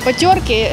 Потерки,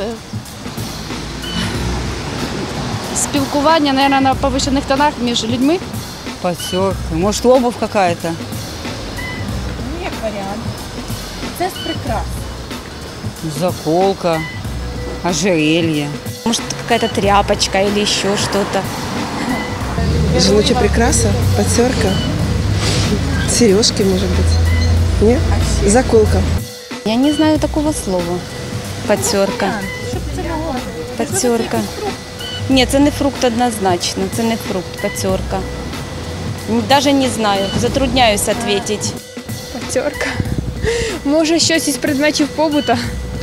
спілкування, мабуть, на повищених тонах між людьми. Потерка. Может, обувь какая-то? Ну, як варіант. Це з прикрас. Заколка, ожерелье. Может, какая-то тряпочка или еще что-то. Жіноча прикраса, потерка, сережки, может быть. Нет? Заколка. Я не знаю такого слова. Потерка. Потерка. Ні, це не фрукт однозначно, це не фрукт, потерка. Даже не знаю, затрудняюсь відповідати. Потерка. Може, щось із предметів побута.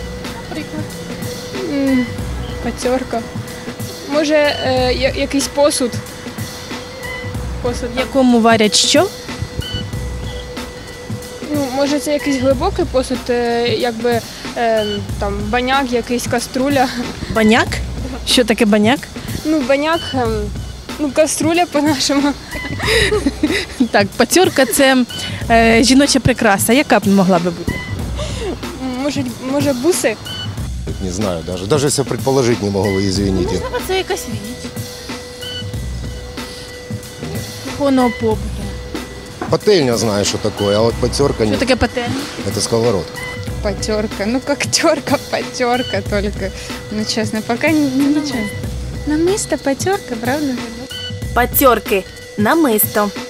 Потерка. Може, якийсь посуд. В якому варять що? Ну, може, це якийсь глибокий посуд, якби там баняк, якийсь каструля. Баняк? Що таке баняк? Ну, баняк, каструля по-нашому. Так, потерка – це жіноча прикраса. Яка б могла би бути? Може, буси? Не знаю даже. Даже если предположить не могу, вы извините. Можливо, це якась річ. Кухонного побуту. Пательня знаю, что такое, а вот потерка Що нет. таке пательня? Это сковородка. Потерка. Ну, как терка, потерка только. Ну, честно, пока ничего. Намысто, потерка, правда? Потерки. Намисто.